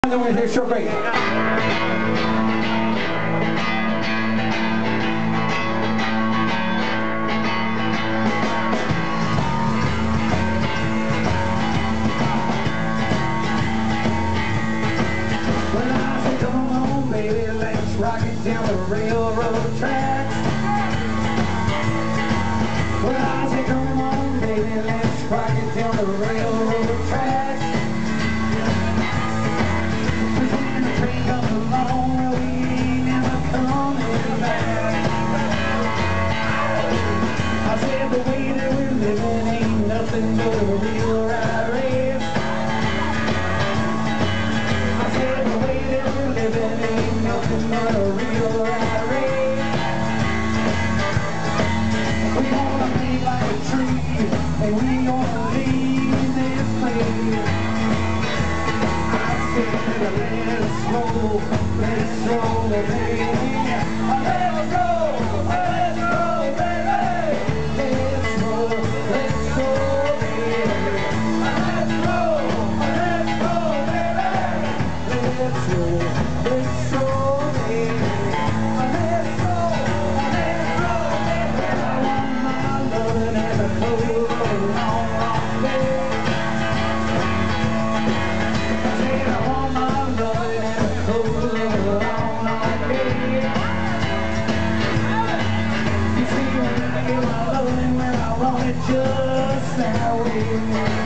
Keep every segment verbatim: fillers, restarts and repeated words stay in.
And then we're going to take a short break. Well, I said, come on, baby, let's rock it down the railroad tracks. Well, I said, come on, baby, let's rock it down the railroad tracks. The way that we're living ain't nothing but a real rat race. I said the way that we're living ain't nothing but a real rat race. We gonna be like a tree, and we gonna leave this place. I said let's roll, let's roll, baby. Let's go. Just that way.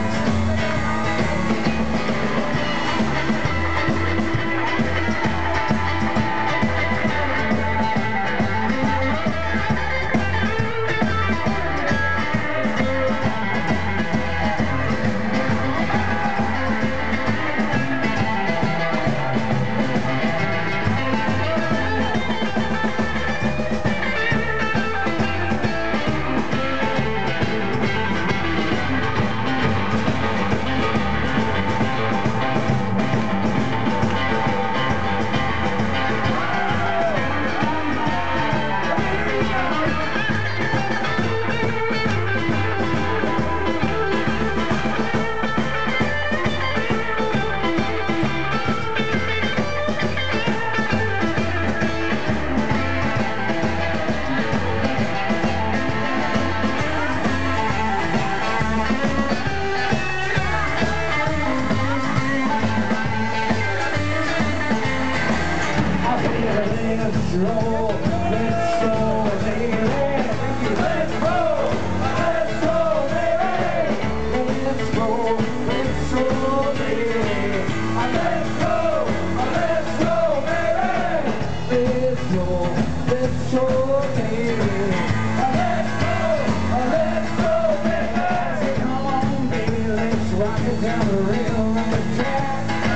Let's roll, let's roll, baby. Let's roll, let's roll, baby. Let's roll, let's roll, baby. Let's roll, let's roll, baby. Let's roll, let's roll, baby. Let's roll, let's roll, baby. Come on, baby, let's rock it down the railroad track.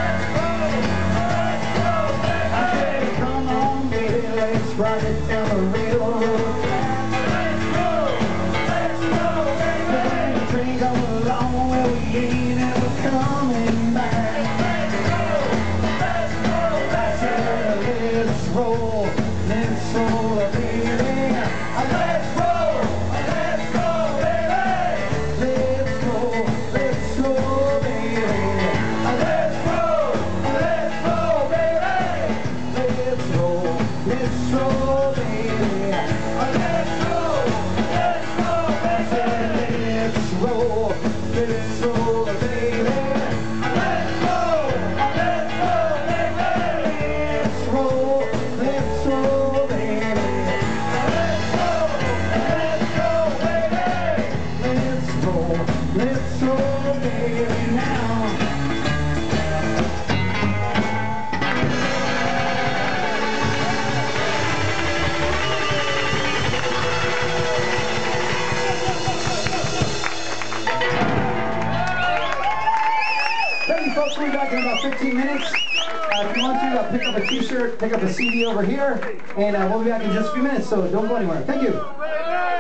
Rock it down the railroad track. Let's go, let's go, baby. The train going along where we ain't ever coming back. Let's go, let's go, let's go. Let's roll, let's roll, baby. Let's roll, let's roll, baby. Let's roll, let's roll, baby. Let's roll, let's roll, baby. Let's roll, let's roll, baby. Let's roll, let's roll, baby. Let's roll, let's roll, baby. Let's roll, let's roll, baby. Let's roll, let's roll, baby. Let's roll, let's roll, baby. Let's roll, let's roll, baby now. Thank you, folks. We'll be back in about fifteen minutes. Uh, if you want to, uh, pick up a t-shirt, pick up a C D over here, and uh, we'll be back in just a few minutes, so don't go anywhere. Thank you.